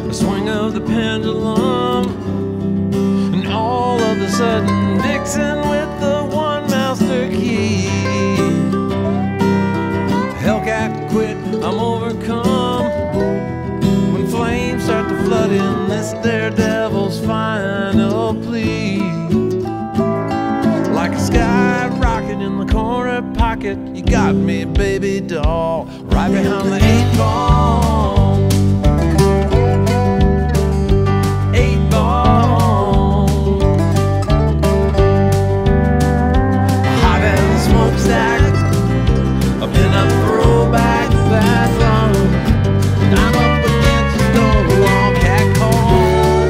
the swing of the pendulum, and all of a sudden Dixon with the one master key. Hellcat quit, I'm overcome when flames start to flood in this daredevil's final plea. Like a sky rocket in the corner pocket, you got me, baby doll, right behind the 8-ball. 8-ball, hot as a smokestack, a pin-up throwback that's long. I'm up against the Stonewall cat call.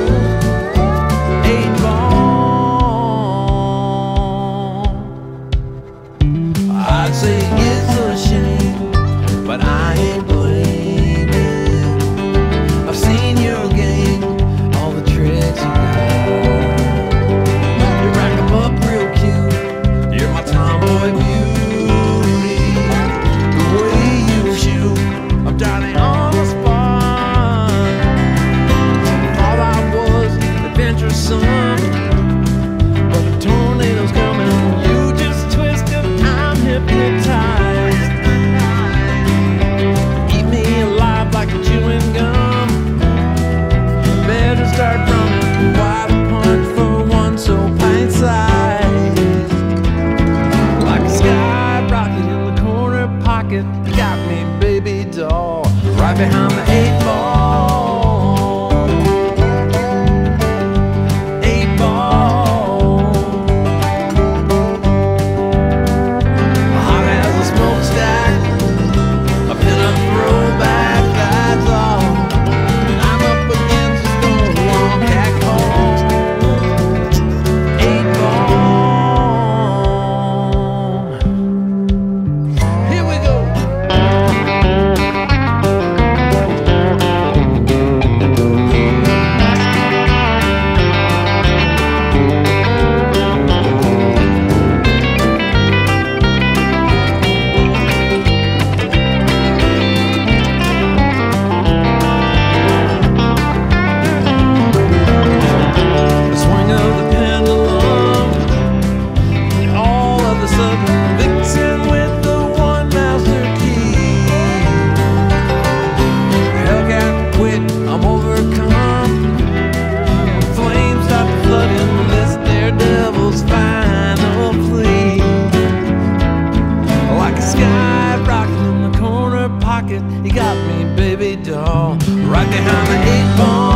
8-ball, I'd say it's a shame, but I ain't blaming. I've seen your game, all the tricks you got. You rack 'em up real cute, you're my tomboy beauty. The way you shoot, I'm drowning on the spot. Thought I was adventuresome, but a tornado's coming. You just twisted, I'm hypnotized. Eat me alive like a chewing gum. Better start running. Wide punch for one so pint-sized. Like a sky rocket in the corner pocket, you got me, baby doll, right behind the 8-ball. 8-ball, hot as a smokestack, a pin-up throwback, that's all. I'm up against the Stonewall cat call. 8-ball, here we go. The swing of the pendulum, and all of a sudden Vixen with the one master key. Hellcat quit, I'm overcome. Flames start flooding this daredevil's final plea. Like a sky rocket in the corner pocket, you got me, baby doll, right behind the 8-ball.